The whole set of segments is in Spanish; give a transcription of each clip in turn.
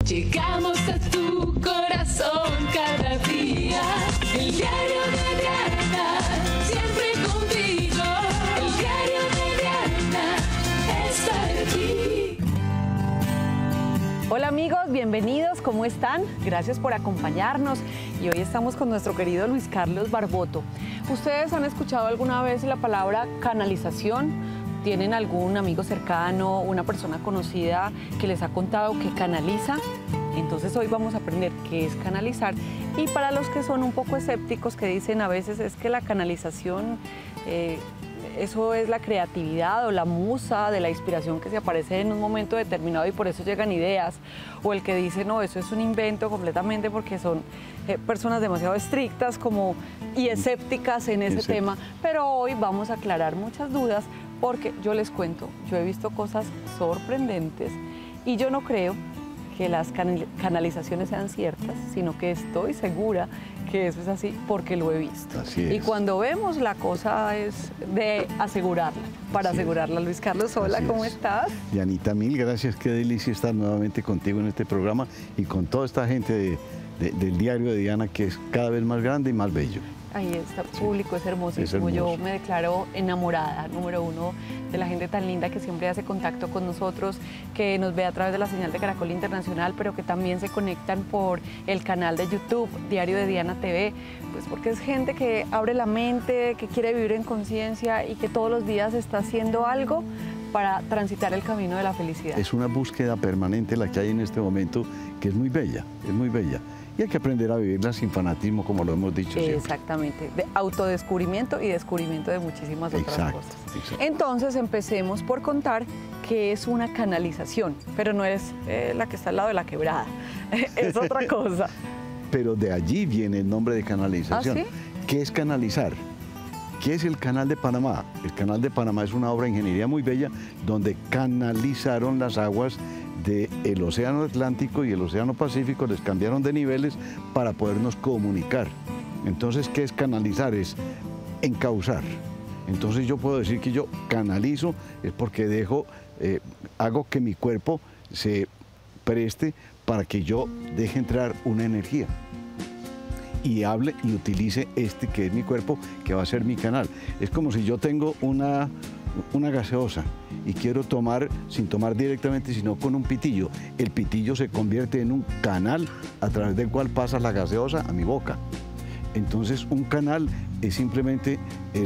Llegamos a tu corazón cada día. El diario de Diana, siempre contigo. El diario de Diana está aquí. Hola amigos, bienvenidos, ¿cómo están? Gracias por acompañarnos y hoy estamos con nuestro querido Luis Carlos Barboto. ¿Ustedes han escuchado alguna vez la palabra canalización? ¿Tienen algún amigo cercano, una persona conocida que les ha contado que canaliza? Entonces hoy vamos a aprender qué es canalizar. Y para los que son un poco escépticos, que dicen a veces es que la canalización, eso es la creatividad o la musa de la inspiración que se aparece en un momento determinado y por eso llegan ideas. O el que dice, no, eso es un invento completamente porque son personas demasiado estrictas y escépticas en ese tema. Pero hoy vamos a aclarar muchas dudas porque yo les cuento, yo he visto cosas sorprendentes y yo no creo que las canalizaciones sean ciertas, sino que estoy segura que eso es así porque lo he visto. Así es. Y cuando vemos la cosa es de asegurarla, para Así asegurarla. Luis Carlos, hola, ¿cómo estás? Dianita, mil gracias, qué delicia estar nuevamente contigo en este programa y con toda esta gente del diario de Diana, que es cada vez más grande y más bello. Ahí está, público, es hermosísimo. Yo me declaro enamorada, número uno, de la gente tan linda que siempre hace contacto con nosotros, que nos ve a través de la señal de Caracol Internacional, pero que también se conectan por el canal de YouTube, Diario de Diana TV, pues porque es gente que abre la mente, que quiere vivir en conciencia y que todos los días está haciendo algo para transitar el camino de la felicidad. Es una búsqueda permanente la que hay en este momento, que es muy bella, es muy bella. Y hay que aprender a vivirla sin fanatismo, como lo hemos dicho siempre. Exactamente, de autodescubrimiento y descubrimiento de muchísimas otras cosas. Exacto. Entonces empecemos por contar qué es una canalización, pero no es la que está al lado de la quebrada, es otra cosa. Pero de allí viene el nombre de canalización. ¿Ah, sí? ¿Qué es canalizar? ¿Qué es el Canal de Panamá? El Canal de Panamá es una obra de ingeniería muy bella donde canalizaron las aguas del Océano Atlántico y el Océano Pacífico, les cambiaron de niveles para podernos comunicar. Entonces, ¿qué es canalizar? Es encauzar. Entonces yo puedo decir que yo canalizo, es porque hago que mi cuerpo se preste para que yo deje entrar una energía y hable y utilice que es mi cuerpo, que va a ser mi canal. Es como si yo tengo una gaseosa y quiero tomar, sin tomar directamente, sino con un pitillo. El pitillo se convierte en un canal a través del cual pasa la gaseosa a mi boca. Entonces, un canal es simplemente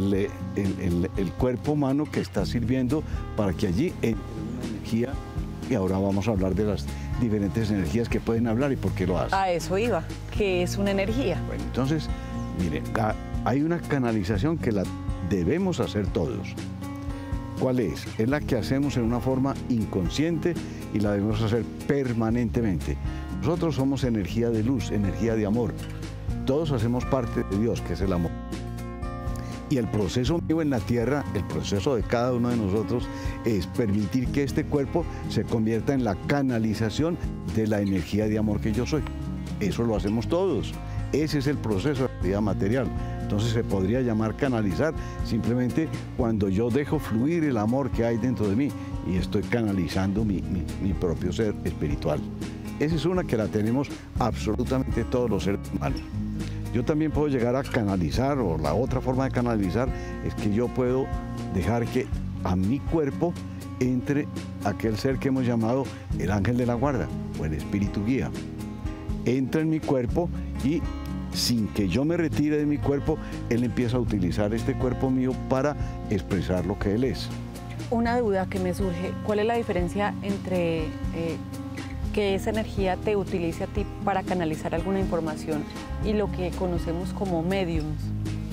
el cuerpo humano que está sirviendo para que allí entre una energía, y ahora vamos a hablar de las diferentes energías que pueden hablar y por qué lo hacen. A eso iba, que es una energía. Bueno, entonces, mire, hay una canalización que la debemos hacer todos. ¿Cuál es? Es la que hacemos en una forma inconsciente y la debemos hacer permanentemente. Nosotros somos energía de luz, energía de amor. Todos hacemos parte de Dios, que es el amor. Y el proceso mío en la tierra, el proceso de cada uno de nosotros, es permitir que este cuerpo se convierta en la canalización de la energía de amor que yo soy. Eso lo hacemos todos. Ese es el proceso de la vida material. Entonces se podría llamar canalizar simplemente cuando yo dejo fluir el amor que hay dentro de mí y estoy canalizando mi propio ser espiritual. Esa es una que la tenemos absolutamente todos los seres humanos. Yo también puedo llegar a canalizar, o la otra forma de canalizar es que yo puedo dejar que a mi cuerpo entre aquel ser que hemos llamado el ángel de la guarda o el espíritu guía. Entra en mi cuerpo y sin que yo me retire de mi cuerpo, él empieza a utilizar este cuerpo mío para expresar lo que él es. Una duda que me surge, ¿cuál es la diferencia entre que esa energía te utilice a ti para canalizar alguna información y lo que conocemos como mediums?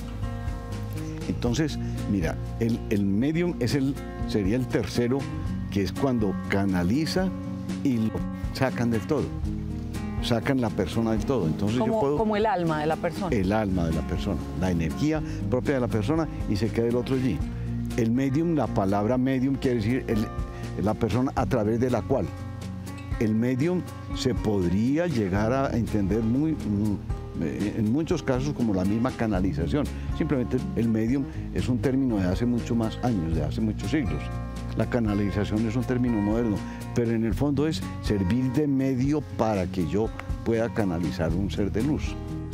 Entonces, mira, el medium sería el tercero, que es cuando canaliza y lo sacan del todo. Sacan la persona del todo. Entonces yo puedo, como el alma de la persona. El alma de la persona, la energía propia de la persona y se queda el otro allí. El medium, la palabra medium quiere decir la persona a través de la cual. El medium se podría llegar a entender en muchos casos como la misma canalización. Simplemente el medium es un término de hace muchos más años, de hace muchos siglos. la canalización es un término moderno, pero en el fondo es servir de medio para que yo pueda canalizar un ser de luz.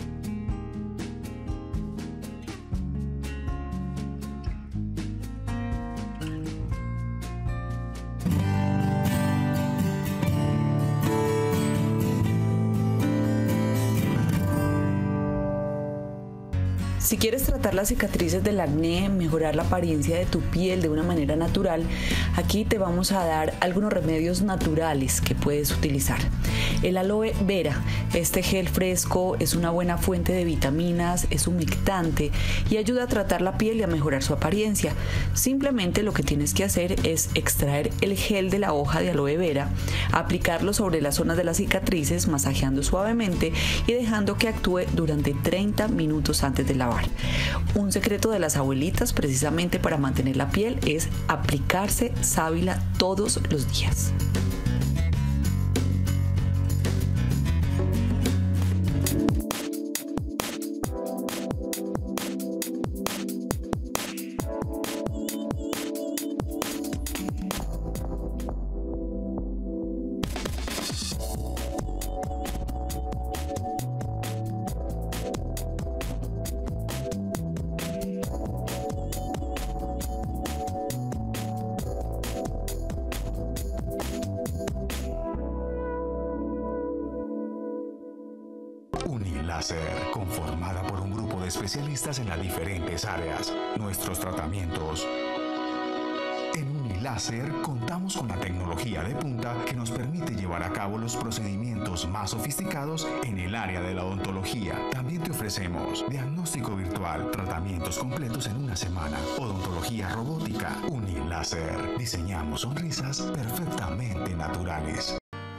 Si quieres tratar las cicatrices del acné, mejorar la apariencia de tu piel de una manera natural, aquí te vamos a dar algunos remedios naturales que puedes utilizar. El aloe vera, este gel fresco es una buena fuente de vitaminas, es humectante y ayuda a tratar la piel y a mejorar su apariencia. Simplemente lo que tienes que hacer es extraer el gel de la hoja de aloe vera, aplicarlo sobre las zonas de las cicatrices, masajeando suavemente y dejando que actúe durante 30 minutos antes de lavar. Un secreto de las abuelitas precisamente para mantener la piel es aplicarse sábila todos los días. Uniláser, conformada por un grupo de especialistas en las diferentes áreas. Nuestros tratamientos. En Uniláser contamos con la tecnología de punta que nos permite llevar a cabo los procedimientos más sofisticados en el área de la odontología. También te ofrecemos diagnóstico virtual, tratamientos completos en una semana, odontología robótica. Uniláser, diseñamos sonrisas perfectamente naturales.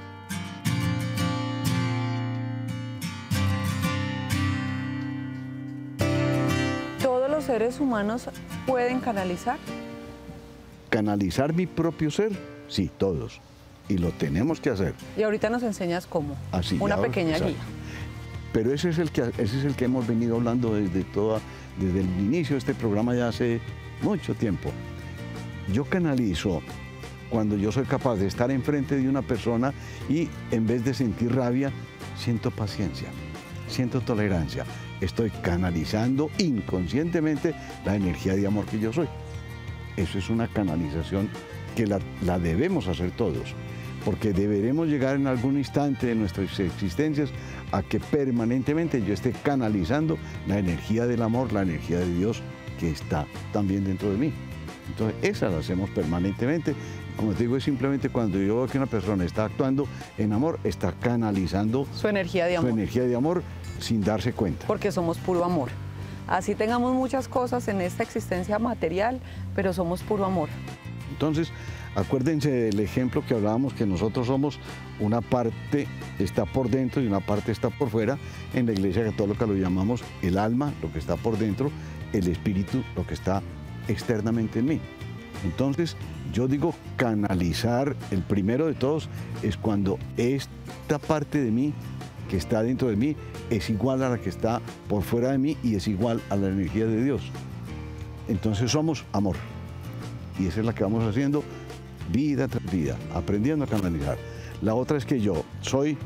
¿Los seres humanos pueden canalizar? ¿Canalizar mi propio ser? Sí, todos. Y lo tenemos que hacer. Y ahorita nos enseñas cómo. Así, una pequeña guía. Pero ese es el que hemos venido hablando desde el inicio de este programa ya hace mucho tiempo. Yo canalizo cuando yo soy capaz de estar enfrente de una persona y en vez de sentir rabia, siento paciencia, siento tolerancia. Estoy canalizando inconscientemente la energía de amor que yo soy. Eso es una canalización que la debemos hacer todos, porque deberemos llegar en algún instante de nuestras existencias a que permanentemente yo esté canalizando la energía del amor, la energía de Dios que está también dentro de mí. Entonces, esa la hacemos permanentemente. Como te digo, es simplemente cuando yo veo que una persona está actuando en amor, está canalizando su energía de amor. Su energía de amor sin darse cuenta. Porque somos puro amor. Así tengamos muchas cosas en esta existencia material, pero somos puro amor. Entonces, acuérdense del ejemplo que hablábamos, que nosotros somos una parte está por dentro y una parte está por fuera. En la Iglesia Católica lo llamamos el alma, lo que está por dentro, el espíritu, lo que está externamente en mí. Entonces, yo digo canalizar, el primero de todos, es cuando esta parte de mí que está dentro de mí es igual a la que está por fuera de mí y es igual a la energía de Dios. Entonces somos amor. Y esa es la que vamos haciendo vida tras vida, aprendiendo a canalizar. La otra es que yo soy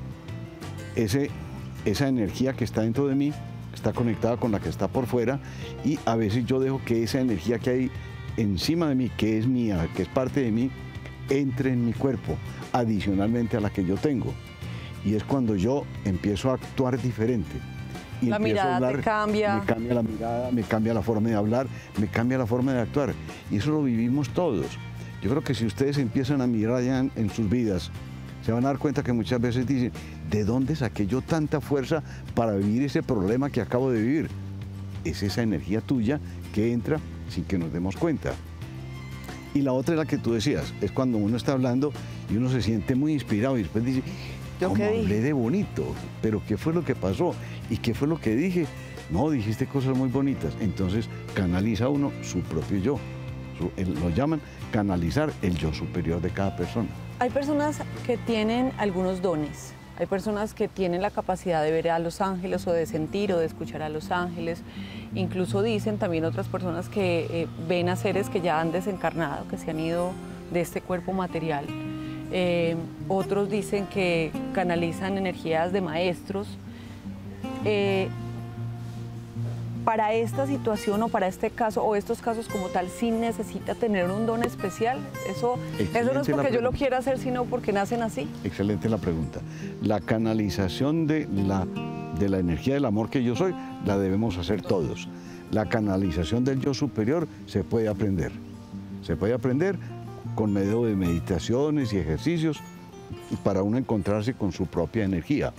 esa energía que está dentro de mí, está conectada con la que está por fuera, y a veces yo dejo que esa energía que hay encima de mí, que es mía, que es parte de mí, entre en mi cuerpo, adicionalmente a la que yo tengo. Y es cuando yo empiezo a actuar diferente. Y la mirada a hablar, te cambia. Me cambia la mirada, me cambia la forma de hablar, me cambia la forma de actuar. Y eso lo vivimos todos. Yo creo que si ustedes empiezan a mirar ya en sus vidas, se van a dar cuenta que muchas veces dicen, ¿de dónde saqué yo tanta fuerza para vivir ese problema que acabo de vivir? Es esa energía tuya que entra sin que nos demos cuenta. Y la otra es la que tú decías, es cuando uno está hablando y uno se siente muy inspirado y después dice, ¿cómo hablé de bonito? ¿Pero qué fue lo que pasó? ¿Y qué fue lo que dije? No, dijiste cosas muy bonitas. Entonces canaliza uno su propio yo. Lo llaman canalizar el yo superior de cada persona. Hay personas que tienen algunos dones. Hay personas que tienen la capacidad de ver a los ángeles o de sentir o de escuchar a los ángeles. Incluso dicen también otras personas que ven a seres que ya han desencarnado, que se han ido de este cuerpo material. Otros dicen que canalizan energías de maestros. Para esta situación o para este caso o estos casos como tal, ¿sí necesita tener un don especial? Eso no es porque yo lo quiera hacer, sino porque nacen así. Excelente la pregunta. La canalización de la energía del amor que yo soy, la debemos hacer todos. La canalización del yo superior se puede aprender. Se puede aprender con medio de meditaciones y ejercicios para uno encontrarse con su propia energía.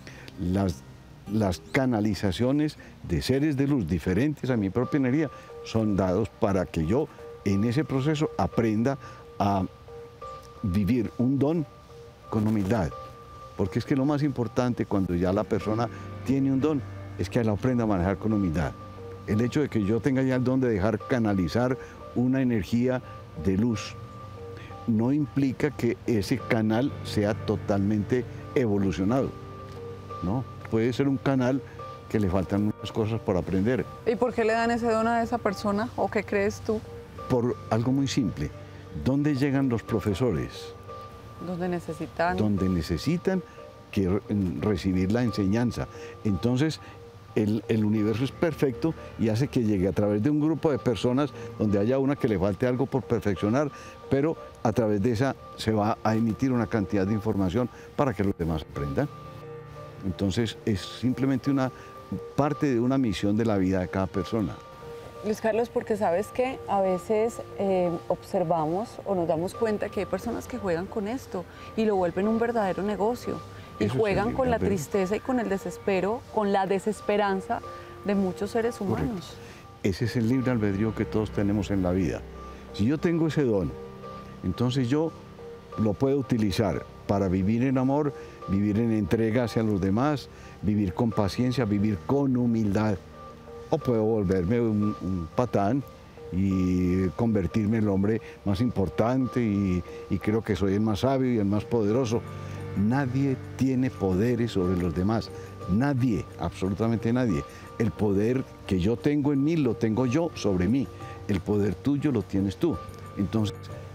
Las canalizaciones de seres de luz diferentes a mi propia energía son dados para que yo en ese proceso aprenda a vivir un don con humildad. Porque es que lo más importante cuando ya la persona tiene un don es que lo aprenda a manejar con humildad. El hecho de que yo tenga ya el don de dejar canalizar una energía de luz no implica que ese canal sea totalmente evolucionado, ¿no? Puede ser un canal que le faltan muchas cosas por aprender. ¿Y por qué le dan ese don a esa persona? ¿O qué crees tú? Por algo muy simple. ¿Dónde llegan los profesores? Donde necesitan. Donde necesitan recibir la enseñanza. Entonces, el universo es perfecto y hace que llegue a través de un grupo de personas donde haya una que le falte algo por perfeccionar, pero a través de esa se va a emitir una cantidad de información para que los demás aprendan. Entonces es simplemente una parte de una misión de la vida de cada persona. Luis Carlos, porque sabes que a veces observamos o nos damos cuenta que hay personas que juegan con esto y lo vuelven un verdadero negocio. Y juegan con la tristeza y con el desespero, con la desesperanza de muchos seres humanos. Correcto. Ese es el libre albedrío que todos tenemos en la vida. Si yo tengo ese don, entonces yo lo puedo utilizar para vivir en amor, vivir en entrega hacia los demás, vivir con paciencia, vivir con humildad. O puedo volverme un patán y convertirme en el hombre más importante y creo que soy el más sabio y el más poderoso. Nadie tiene poderes sobre los demás, nadie, absolutamente nadie. El poder que yo tengo en mí lo tengo yo sobre mí, el poder tuyo lo tienes tú. Entonces,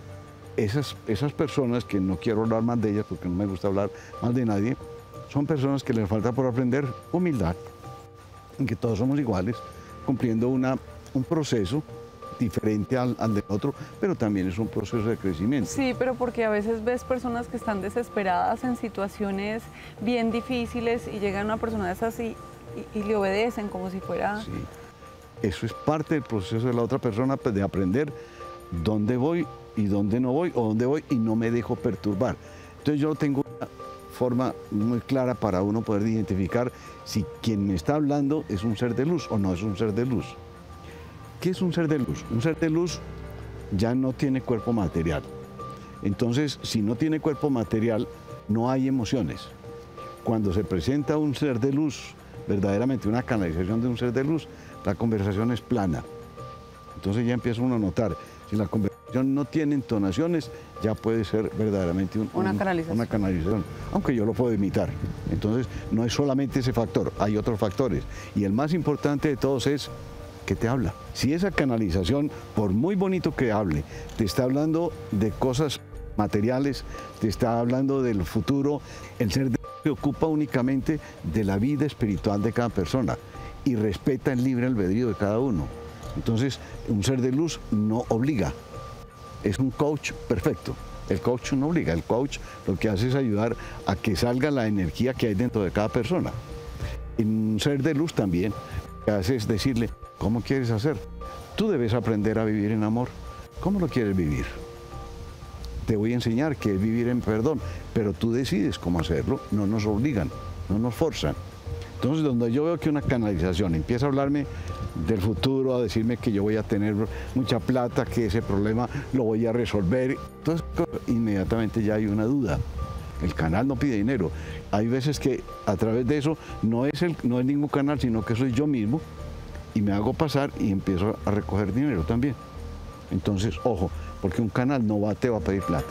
esas personas, que no quiero hablar más de ellas porque no me gusta hablar más de nadie, son personas que les falta por aprender humildad, en que todos somos iguales, cumpliendo un proceso diferente al de otro, pero también es un proceso de crecimiento. Sí, pero porque a veces ves personas que están desesperadas en situaciones bien difíciles y llega una persona de esas y le obedecen como si fuera... Sí, eso es parte del proceso de la otra persona, pues, de aprender dónde voy y dónde no voy, o dónde voy y no me dejo perturbar. Entonces yo tengo una forma muy clara para uno poder identificar si quien me está hablando es un ser de luz o no es un ser de luz. ¿Qué es un ser de luz? Un ser de luz ya no tiene cuerpo material. Entonces, si no tiene cuerpo material, no hay emociones. Cuando se presenta un ser de luz, verdaderamente una canalización de un ser de luz, la conversación es plana. Entonces ya empieza uno a notar, si la conversación no tiene entonaciones, ya puede ser verdaderamente una canalización, aunque yo lo puedo imitar. Entonces, no es solamente ese factor, hay otros factores. Y el más importante de todos es que te habla. Si esa canalización, por muy bonito que hable, te está hablando de cosas materiales, te está hablando del futuro, el ser de Dios se ocupa únicamente de la vida espiritual de cada persona y respeta el libre albedrío de cada uno. Entonces, un ser de luz no obliga, es un coach perfecto. El coach no obliga, el coach lo que hace es ayudar a que salga la energía que hay dentro de cada persona. Un ser de luz también lo que hace es decirle, ¿cómo quieres hacer? Tú debes aprender a vivir en amor. ¿Cómo lo quieres vivir? Te voy a enseñar qué es vivir en perdón, pero tú decides cómo hacerlo, no nos obligan, no nos forzan. Entonces, donde yo veo que una canalización empieza a hablarme del futuro, a decirme que yo voy a tener mucha plata, que ese problema lo voy a resolver, entonces inmediatamente ya hay una duda. El canal no pide dinero. Hay veces que a través de eso no es ningún canal, sino que soy yo mismo, y me hago pasar y empiezo a recoger dinero también. Entonces, ojo, porque un canal te va a pedir plata.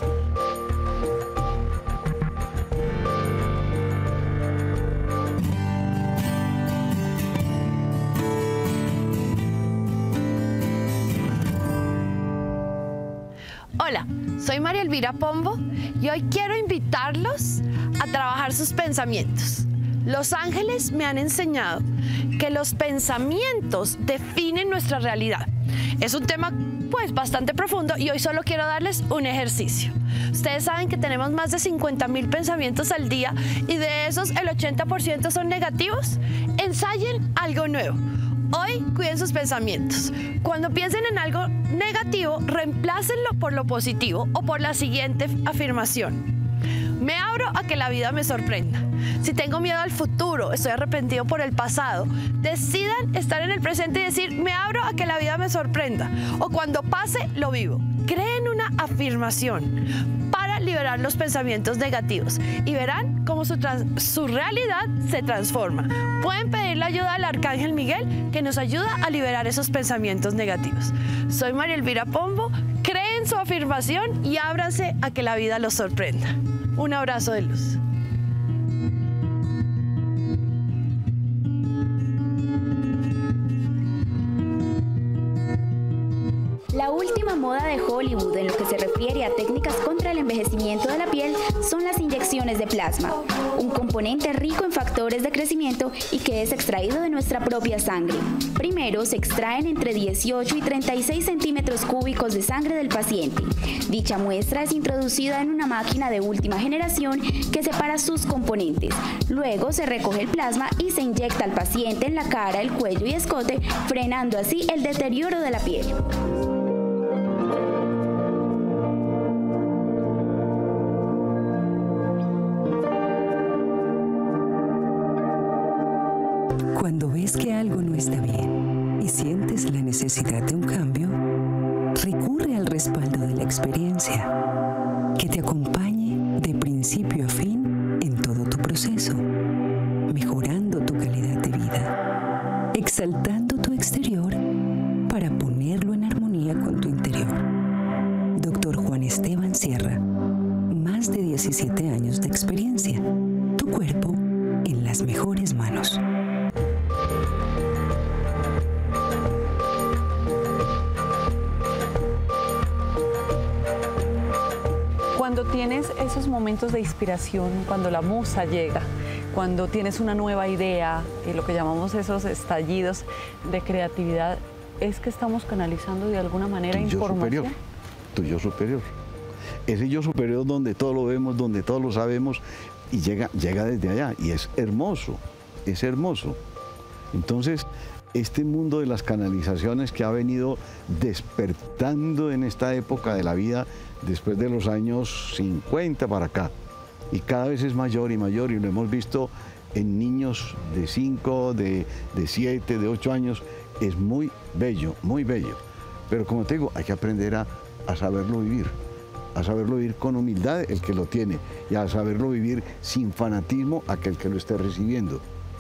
Hola, soy María Elvira Pombo y hoy quiero invitarlos a trabajar sus pensamientos. Los ángeles me han enseñado que los pensamientos definen nuestra realidad. Es un tema pues bastante profundo y hoy solo quiero darles un ejercicio. Ustedes saben que tenemos más de 50.000 pensamientos al día y de esos el 80% son negativos. Ensayen algo nuevo. Hoy cuiden sus pensamientos. Cuando piensen en algo negativo, reemplácenlo por lo positivo o por la siguiente afirmación. Me abro a que la vida me sorprenda. Si tengo miedo al futuro, estoy arrepentido por el pasado, decidan estar en el presente y decir, me abro a que la vida me sorprenda. O cuando pase, lo vivo. Creen una afirmación para liberar los pensamientos negativos y verán cómo su realidad se transforma. Pueden pedir la ayuda al Arcángel Miguel, que nos ayuda a liberar esos pensamientos negativos. Soy María Elvira Pombo, creen su afirmación y ábranse a que la vida los sorprenda. Un abrazo de luz. La última moda de Hollywood en lo que se refiere a técnicas contra el envejecimiento de la piel son las inyecciones de plasma, un componente rico en factores de crecimiento y que es extraído de nuestra propia sangre. Primero se extraen entre 18 y 36 centímetros cúbicos de sangre del paciente. Dicha muestra es introducida en una máquina de última generación que separa sus componentes. Luego se recoge el plasma y se inyecta al paciente en la cara, el cuello y escote, frenando así el deterioro de la piel. Cuando ves que algo no está bien y sientes la necesidad de un cambio, recurre al respaldo de la experiencia, que te acompañe de principio a fin en todo tu proceso, mejorando tu calidad de vida, exaltando tu exterior para ponerlo en armonía con tu interior. Dr. Juan Esteban Sierra, más de 17 años de experiencia, tu cuerpo en las mejores manos. Cuando tienes esos momentos de inspiración, cuando la musa llega, cuando tienes una nueva idea, lo que llamamos esos estallidos de creatividad, es que estamos canalizando de alguna manera información. Tu yo superior. Ese yo superior donde todo lo vemos, donde todo lo sabemos y llega desde allá y es hermoso, es hermoso. Entonces, este mundo de las canalizaciones que ha venido despertando en esta época de la vida después de los años 50 para acá, y cada vez es mayor y mayor, y lo hemos visto en niños de 5, de 7, de 8 años, es muy bello, pero como te digo, hay que aprender a saberlo vivir con humildad el que lo tiene, y a saberlo vivir sin fanatismo aquel que lo esté recibiendo.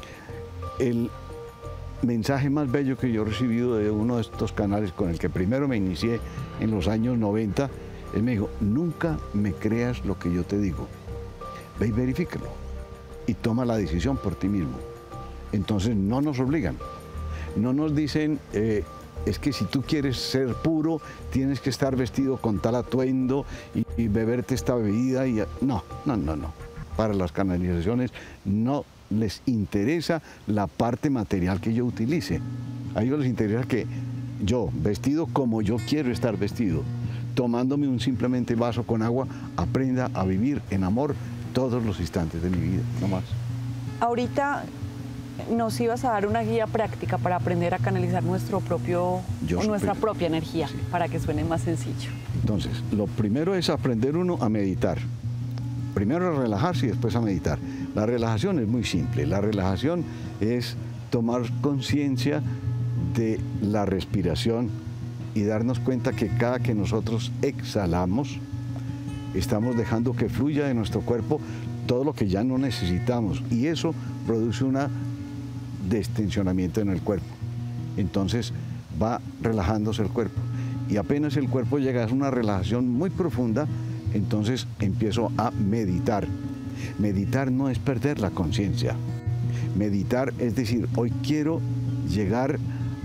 El mensaje más bello que yo he recibido de uno de estos canales con el que primero me inicié en los años 90, él me dijo, nunca me creas lo que yo te digo, ve y verifícalo y toma la decisión por ti mismo. Entonces no nos obligan, no nos dicen, es que si tú quieres ser puro, tienes que estar vestido con tal atuendo y beberte esta bebida. No. Para las canalizaciones no les interesa la parte material que yo utilice. A ellos les interesa que yo, vestido como yo quiero estar vestido, tomándome un simplemente vaso con agua, aprenda a vivir en amor todos los instantes de mi vida, no más. Ahorita nos ibas a dar una guía práctica para aprender a canalizar nuestra propia energía, sí, para que suene más sencillo. Entonces, lo primero es aprender uno a meditar. Primero a relajarse y después a meditar. La relajación es muy simple. La relajación es tomar conciencia de la respiración y darnos cuenta que cada que nosotros exhalamos, estamos dejando que fluya de nuestro cuerpo todo lo que ya no necesitamos, y eso produce un destensionamiento en el cuerpo. Entonces va relajándose el cuerpo, y apenas el cuerpo llega a una relajación muy profunda, entonces empiezo a meditar. Meditar no es perder la conciencia. Meditar es decir, hoy quiero llegar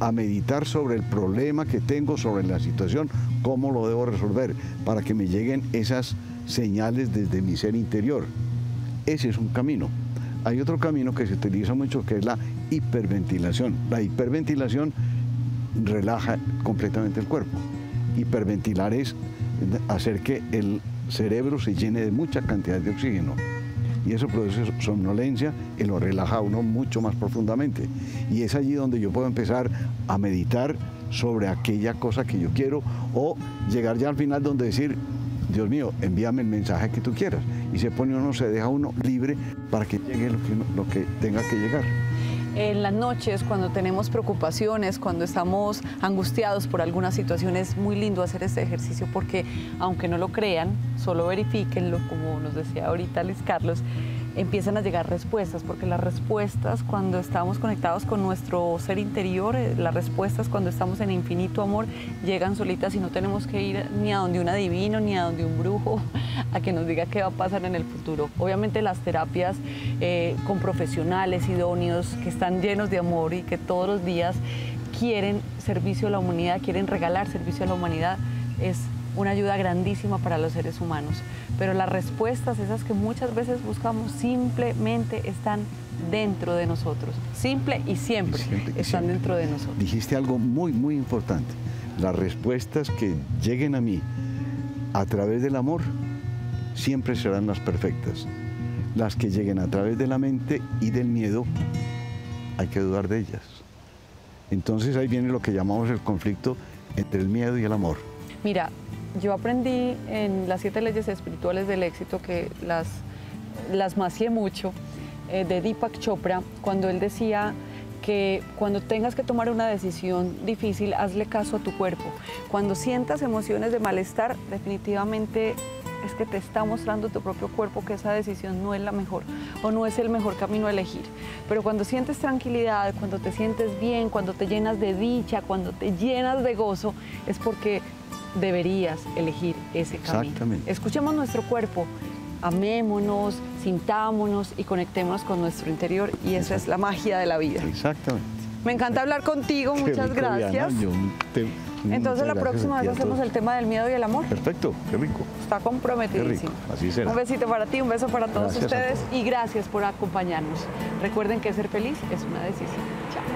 a meditar sobre el problema que tengo, sobre la situación, cómo lo debo resolver, para que me lleguen esas señales desde mi ser interior. Ese es un camino. Hay otro camino que se utiliza mucho, que es la hiperventilación. La hiperventilación relaja completamente el cuerpo. Hiperventilar es hacer que el cerebro se llene de mucha cantidad de oxígeno. Y eso produce somnolencia y lo relaja a uno mucho más profundamente. Y es allí donde yo puedo empezar a meditar sobre aquella cosa que yo quiero, o llegar ya al final donde decir, Dios mío, envíame el mensaje que tú quieras. Y se pone uno, se deja uno libre para que llegue lo que tenga que llegar. En las noches, cuando tenemos preocupaciones, cuando estamos angustiados por alguna situación, es muy lindo hacer este ejercicio porque, aunque no lo crean, solo verifíquenlo, como nos decía ahorita Luis Carlos, empiezan a llegar respuestas, porque las respuestas cuando estamos conectados con nuestro ser interior, las respuestas cuando estamos en infinito amor, llegan solitas y no tenemos que ir ni a donde un adivino, ni a donde un brujo, a que nos diga qué va a pasar en el futuro. Obviamente las terapias con profesionales idóneos que están llenos de amor y que todos los días quieren servicio a la humanidad, quieren regalar servicio a la humanidad, es una ayuda grandísima para los seres humanos. Pero las respuestas, esas que muchas veces buscamos, simplemente están dentro de nosotros. Simple y siempre, están dentro de nosotros. Dijiste algo muy, muy importante. Las respuestas que lleguen a mí a través del amor siempre serán las perfectas. Las que lleguen a través de la mente y del miedo, hay que dudar de ellas. Entonces ahí viene lo que llamamos el conflicto entre el miedo y el amor. Mira, yo aprendí en las 7 leyes espirituales del éxito, que las macié mucho, de Deepak Chopra, cuando él decía que cuando tengas que tomar una decisión difícil, hazle caso a tu cuerpo. Cuando sientas emociones de malestar, definitivamente es que te está mostrando tu propio cuerpo que esa decisión no es la mejor o no es el mejor camino a elegir. Pero cuando sientes tranquilidad, cuando te sientes bien, cuando te llenas de dicha, cuando te llenas de gozo, es porque deberías elegir ese camino. Exactamente. Escuchemos nuestro cuerpo, amémonos, sintámonos y conectémonos con nuestro interior, y esa es la magia de la vida. Exactamente. Me encanta hablar contigo, muchas rico, gracias. Diana. Entonces la próxima vez hacemos el tema del miedo y el amor. Perfecto, qué rico. Está comprometidísimo. Qué rico, así será. Un besito para ti, un beso para todos Gracias a ustedes todos. y gracias por acompañarnos. Recuerden que ser feliz es una decisión. Chao.